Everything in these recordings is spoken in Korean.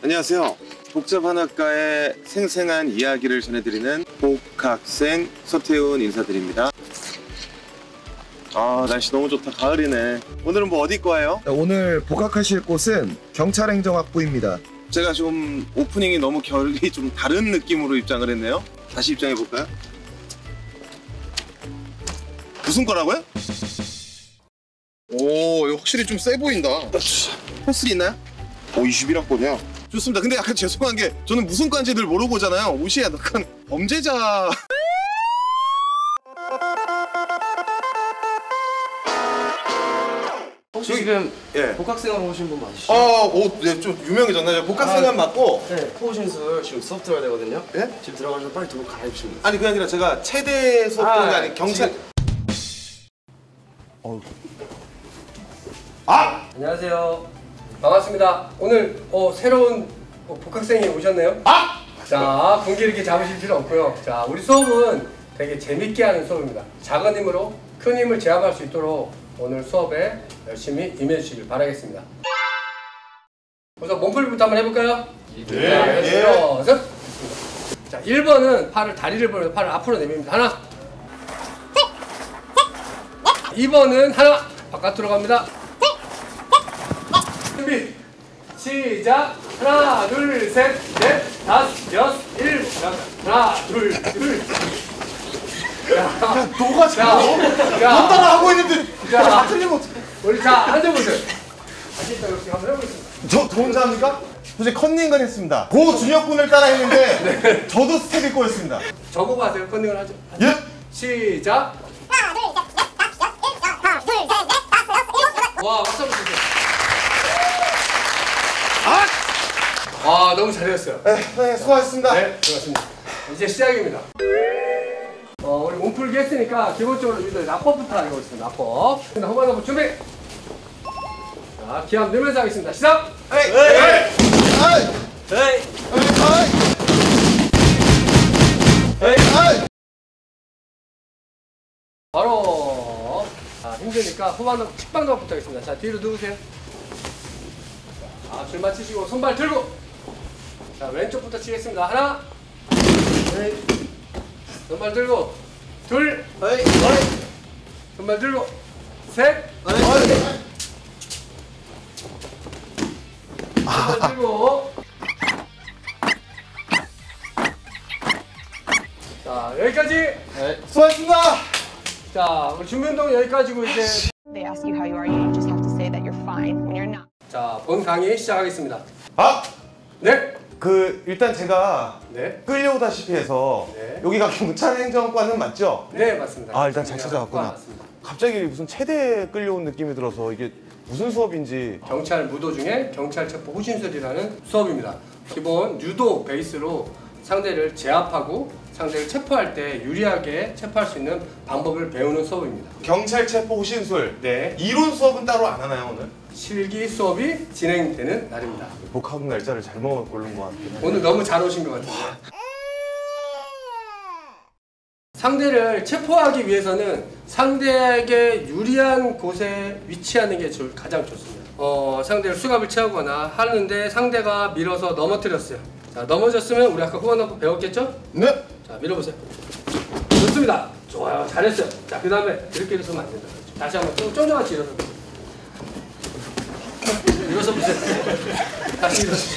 안녕하세요. 복잡한 학과의 생생한 이야기를 전해드리는 복학생 서태훈 인사드립니다. 아, 날씨 너무 좋다. 가을이네. 오늘은 뭐 어디 과예요? 오늘 복학하실 곳은 경찰행정학부입니다. 제가 좀 오프닝이 너무 결이 좀 다른 느낌으로 입장을 했네요. 다시 입장해 볼까요? 무슨 과라고요? 오, 이거 확실히 좀 세 보인다. 펜슬 있나요? 오, 21학번이야. 좋습니다. 근데 약간 죄송한 게 저는 무슨 과인지 늘 모르고 오잖아요. 옷이 약간 범죄자. 혹시 지금 예. 복학생으로 오신 분 맞으시죠? 옷, 네, 좀 유명해졌나요? 복학생은 맞고. 네, 포신술 지금 수업 들어야 되거든요. 예? 지금 들어가셔서 빨리 두고 갈아입으시면 돼요. 아니, 그게 아니라 제가 체대 수업 들은 게 아니라 경찰. 안녕하세요. 반갑습니다. 오늘 새로운 복학생이 오셨네요. 자, 분기 이렇게 잡으실 필요 없고요. 자, 우리 수업은 되게 재밌게 하는 수업입니다. 작은 힘으로 큰 힘을 제압할 수 있도록 오늘 수업에 열심히 임해주시길 바라겠습니다. 우선 몸풀기부터 한번 해볼까요? 네. 일어서. 자, 1번은 다리를 벌려서 팔을 앞으로 내밉니다. 하나. 2번은 하나. 바깥으로 갑니다. 준비. 시작. 하나, 둘, 셋, 넷, 다섯, 여섯, 일곱. 하나, 둘. 야, 너가 잘해. 너 따라 하고 있는데. 다 틀리면 어떡해. 우리 자, 앉아보세요. 다시 또 이렇게 한번 해보겠습니다. 저 혼자 합니까? 솔직히 컨닝건 했습니다. 고 준혁군을 따라 했는데 네. 저도 스텝이 꼬였습니다. 저보고 하세요. 컨닝을 하죠. 예? 시작. 하나, 둘, 셋, 넷, 다섯, 여섯, 일곱. 하나, 둘, 셋, 넷, 다섯, 여섯, 일곱. 와, 박수 한번 주세요. 아, 너무 잘했어요. 네, 수고하셨습니다. 네, 고맙습니다. 이제 시작입니다. 우리 몸풀기 했으니까 기본적으로 유도 납법부터 알려보겠습니다. 납법. 후반 납법 준비. 자, 기합 넣으면서 하겠습니다. 시작. 에이! 바로. 자, 힘드니까 후반 납법 식빵 납법부터 하겠습니다. 자, 뒤로 누우세요. 자, 줄 맞추시고 손발 들고. 자, 왼쪽부터 치겠습니다. 하나. 손발 들고. 둘. 손발 들고. 셋. 손발 들고. 자, 여기까지. 수고하셨습니다. 자, 우리 준비 운동 여기까지고 이제. They ask you how you are, you just have to say that you're fine when you're not. 자, 본 강의 시작하겠습니다. 네. 일단 제가 네. 끌려오다시피 해서 네. 여기가 경찰행정과는 맞죠? 네, 맞습니다. 일단 잘 찾아왔구나. 맞습니다. 갑자기 무슨 체대에 끌려온 느낌이 들어서 이게 무슨 수업인지. 경찰 무도 중에 경찰 체포 호신술이라는 수업입니다. 기본 유도 베이스로 상대를 제압하고 상대를 체포할 때 유리하게 체포할 수 있는 방법을 배우는 수업입니다. 경찰 체포 호신술. 네. 이론 수업은 따로 안 하나요, 오늘? 실기 수업이 진행되는 날입니다. 복학 날짜를 잘못 고른 것 같긴 해. 오늘 너무 잘 오신 것 같은데. 상대를 체포하기 위해서는 상대에게 유리한 곳에 위치하는 게 가장 좋습니다. 상대를 수갑을 채우거나 하는데 상대가 밀어서 넘어뜨렸어요. 자, 넘어졌으면 우리 아까 후반 납법 배웠겠죠? 네. 자, 밀어보세요. 좋습니다. 좋아요. 잘했어요. 자, 그 다음에 이렇게 일어서면 안 된다. 다시 한번 쫑쫑같이 일어서 보세요. 일어서 보세요. 다시 일어서.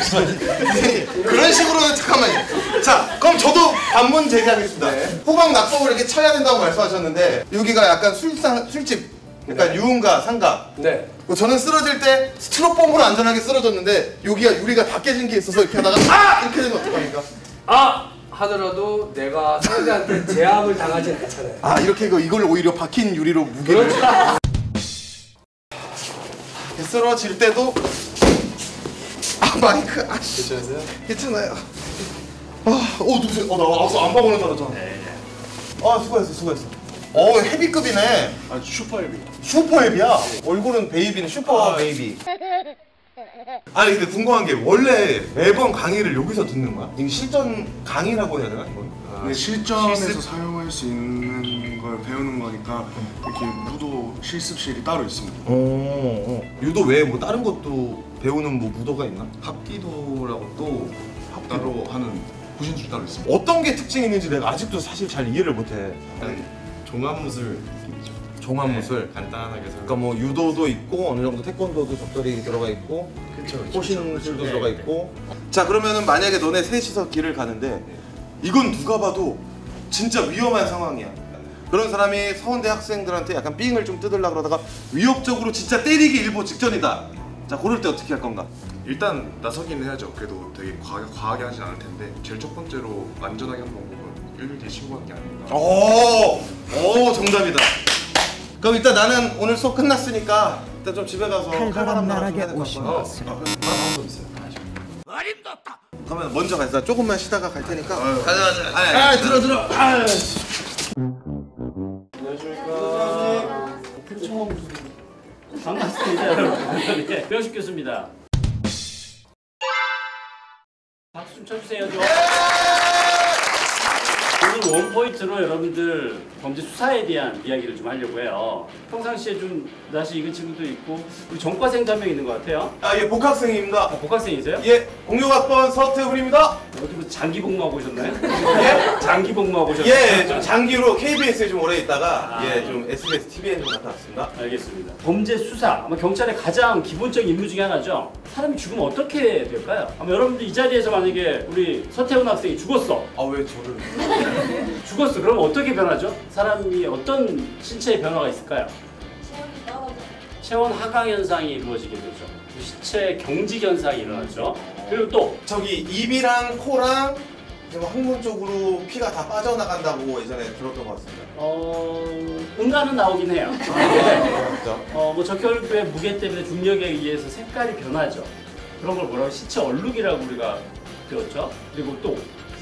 그런 식으로는 잠깐만요. 자, 그럼 저도 반문 제기하겠습니다. 네. 후방 낙법을 이렇게 쳐야 된다고 말씀하셨는데 여기가 약간 술집, 약간 네. 유흥가, 상가. 네. 저는 쓰러질 때 스티로폼으로 안전하게 쓰러졌는데 여기가 유리가 다 깨진 게 있어서 이렇게 하다가 이렇게 되면 어떡합니까? 하더라도 내가 상대한테 제압을 당하진 않잖아요. 이렇게 이걸 오히려 박힌 유리로 무게를. 그렇죠. 쓰러질 때도 마이크 괜찮으세요? 괜찮아요. 누구세요? 나 안 봐보는 줄 알았잖아. 네. 수고했어. 헤비급이네. 슈퍼 헤비. 슈퍼 헤비야? 얼굴은 베이비네. 슈퍼 베이비. 아니 근데 궁금한 게 원래 매번 강의를 여기서 듣는 거야? 이게 실전 강의라고 해야 되나? 이건? 네, 실전에서 사용할 수 있는 걸 배우는 거니까 이렇게 무도 실습실이 따로 있습니다. 유도 외에 뭐 다른 것도 배우는 뭐 무도가 있나? 합기도라고 또 따로 하는 구신술 따로 있습니다. 어떤 게 특징이 있는지 내가 아직도 사실 잘 이해를 못해. 종합무술 느낌이죠. 종합무술. 간단하게 설명. 그러니까 뭐 유도도 있고 어느 정도 태권도도 적절히 들어가 있고 호신술도 들어가 있고. 자 그러면은 만약에 너네 셋이서 길을 가는데 이건 누가 봐도 진짜 위험한 상황이야. 그런 사람이 서원대 학생들한테 약간 삥을 좀 뜯으려고 그러다가 위협적으로 진짜 때리기 일보 직전이다. 자 그럴 때 어떻게 할 건가? 일단 나서긴 해야죠. 그래도 되게 과하게 하진 않을 텐데 제일 첫 번째로 안전하게 하는 방법은 112 신고하는 게 아닌가. 오 정답이다. 그럼 일단 나는 오늘 수업 끝났으니까 일단 좀 집에 가서 칼바람 나라게 오신 것을 방법 있어요. 어림없다. 그러면 먼저 가서 조금만 쉬다가 갈 테니까. 가자. 들어. 반갑습니다 여러분. 네, 배우식 교수입니다. 박수 좀 쳐주세요 좀. 오늘 원포인트로 여러분들 범죄 수사에 대한 이야기를 좀 하려고 해요. 평상시에 좀 낯이 익은 친구도 있고 우리 전과생도 한 명 있는 것 같아요. 예 복학생입니다. 복학생이세요? 예 06학번 서태훈입니다. 어디 뭐 장기 복무하고 오셨나요? 예? 장기 복무하고 오셨나요? 예, 좀 장기로 KBS에 좀 오래 있다가 좀 SBS TV에 좀 갔다 왔습니다. 알겠습니다. 범죄 수사, 아마 경찰의 가장 기본적인 임무 중에 하나죠. 사람이 죽으면 어떻게 될까요? 아마 여러분들 이 자리에서 만약에 우리 서태훈 학생이 죽었어. 아 왜 저를? 죽었어. 그럼 어떻게 변하죠? 사람이 어떤 신체의 변화가 있을까요? 체온 하강 현상이 이루어지게 되죠. 시체 경직 현상이 일어나죠. 그리고 또 저기 입이랑 코랑 좀 항문 쪽으로 피가 다 빠져나간다고 예전에 들었던 것 같습니다. 응가는 나오긴 해요. 그렇죠? 뭐 적혈구의 무게 때문에 중력에 의해서 색깔이 변하죠. 그런 걸 뭐라고 시체 얼룩이라고 우리가 배웠죠. 그리고 또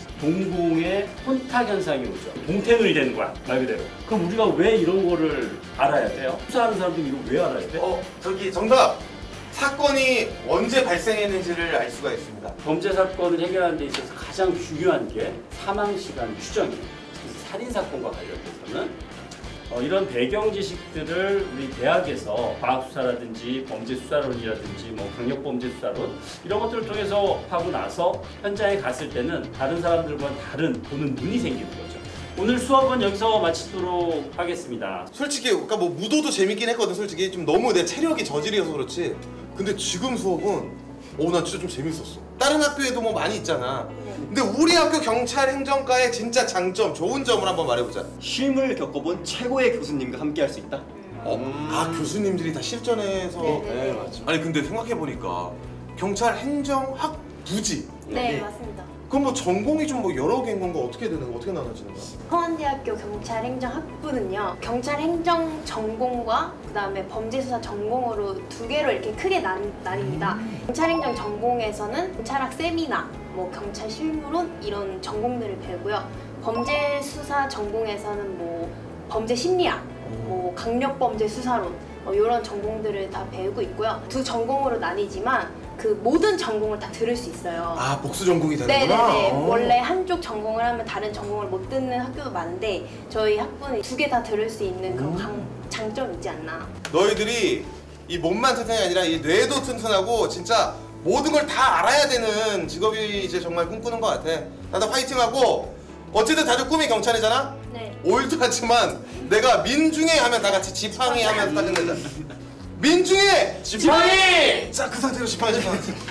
동공의 혼탁 현상이 오죠. 동태눈이 되는 거야, 말 그대로. 그럼 우리가 왜 이런 거를 알아야 돼요? 수사하는 사람들이 이거 왜 알아야 돼? 저기 정답! 사건이 언제 발생했는지를 알 수가 있습니다. 범죄 사건을 해결하는 데 있어서 가장 중요한 게 사망 시간 추정이에요. 특히 살인 사건과 관련돼서는 이런 배경 지식들을 우리 대학에서 과학수사라든지 범죄수사론이라든지 뭐 강력범죄수사론 이런 것들을 통해서 하고 나서 현장에 갔을 때는 다른 사람들과 다른 보는 눈이 생기는 거죠. 오늘 수업은 여기서 마치도록 하겠습니다. 솔직히 그러니까 뭐 무도도 재밌긴 했거든. 솔직히 좀 너무 내 체력이 저질이어서 그렇지. 근데 지금 수업은 난 진짜 좀 재밌었어. 다른 학교에도 뭐 많이 있잖아. 근데 우리 학교 경찰 행정과의 진짜 장점, 좋은 점을 한번 말해보자. 쉼을 겪어본 최고의 교수님과 함께 할 수 있다? 교수님들이 다 실전에서. 네, 맞죠. 아니 근데 생각해보니까 경찰 행정학부지? 네, 맞습니다. 그럼 뭐 전공이 좀 뭐 여러 개인 건가? 어떻게 되는 거? 어떻게 나눠지는 거야? 서원대학교 경찰행정학부는요, 경찰행정 전공과 그다음에 범죄수사 전공으로 두 개로 이렇게 크게 나뉩니다. 경찰행정 전공에서는 경찰학 세미나, 뭐 경찰 실무론 이런 전공들을 배우고요. 범죄수사 전공에서는 뭐 범죄 심리학, 뭐 강력범죄 수사론 이런 전공들을 다 배우고 있고요. 두 전공으로 나뉘지만 그 모든 전공을 다 들을 수 있어요. 복수 전공이 되는구나. 네네네. 원래 한쪽 전공을 하면 다른 전공을 못 듣는 학교도 많은데 저희 학부는 두 개 다 들을 수 있는 그런 장점이 있지 않나. 너희들이 이 몸만 튼튼이 아니라 이 뇌도 튼튼하고 진짜 모든 걸 다 알아야 되는 직업이 이제 정말 꿈꾸는 것 같아. 나도 화이팅하고 어쨌든 다들 꿈이 경찰이잖아? 네. 올드하지만 내가 민중에 하면 다 같이 지팡이 하면서 딱 끝내자. 민중에! 지팡이! 자, 그 상태로 지팡이.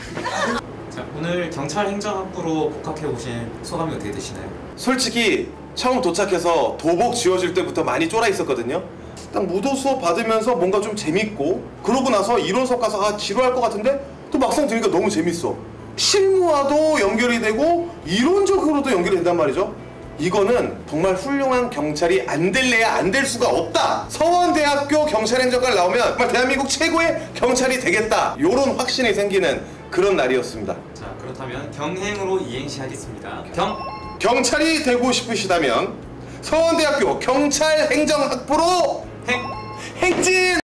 자, 오늘 경찰행정학부로 복학해 오신 소감이 어떻게 되시나요? 솔직히 처음 도착해서 도복 지워줄 때부터 많이 쫄아 있었거든요. 딱 무도 수업 받으면서 뭔가 좀 재밌고 그러고 나서 이론 수업 가서 지루할 것 같은데 또 막상 들으니까 너무 재밌어. 실무와도 연결이 되고 이론적으로도 연결이 된단 말이죠. 이거는 정말 훌륭한 경찰이 안 될래야 안 될 수가 없다. 서원대학교 경찰행정과를 나오면 정말 대한민국 최고의 경찰이 되겠다. 요런 확신이 생기는 그런 날이었습니다. 자, 그렇다면 경행으로 이행시 하겠습니다. 경찰이 되고 싶으시다면 서원대학교 경찰행정학부로 행진!